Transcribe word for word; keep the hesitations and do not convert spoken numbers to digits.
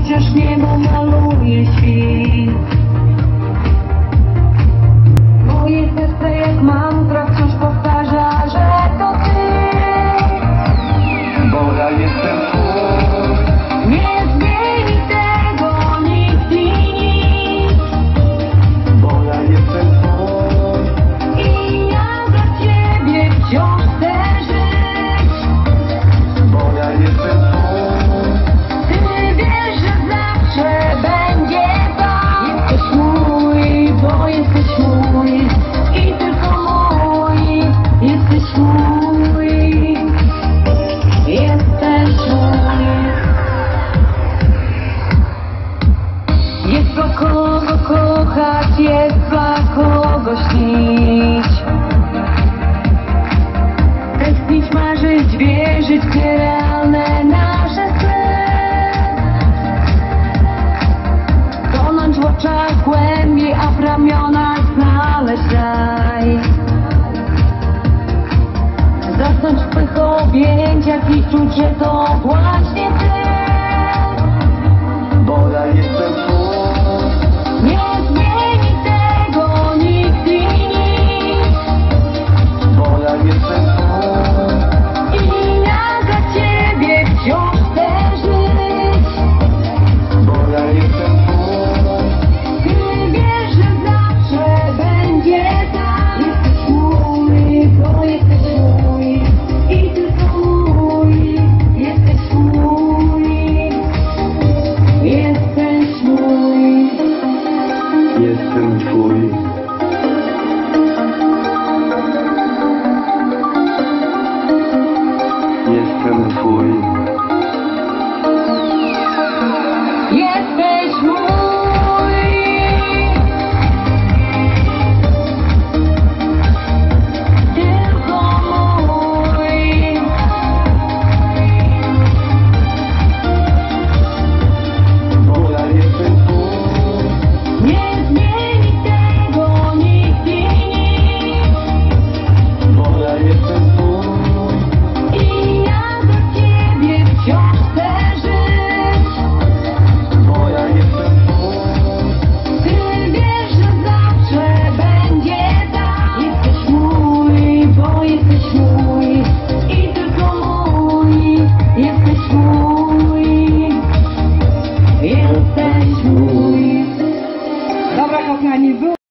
chociaż niebo maluje świt. Moje serce jak mantra wciąż powtarza, że to ty. Bo ja jestem twój. Nie zmieni tego nikt i nic. Bo ja jestem twój. I ja dla ciebie wciąż chcę żyć. Bo ja jestem twój. Ty wiesz, że zawsze będzie tak. Jesteś mój, bo jesteś mój. I tylko mój. Jesteś mój. Jesteś mój. Jest dla kogo kochać, jest dla kogo śnić. Tęsknić, marzyć, wierzyć, gdzie realne nasze sny. Tonąć w oczach głębiej, a w ramionach znaleźć raj. Zasnąć w twych objęciach i czuć, że to właśnie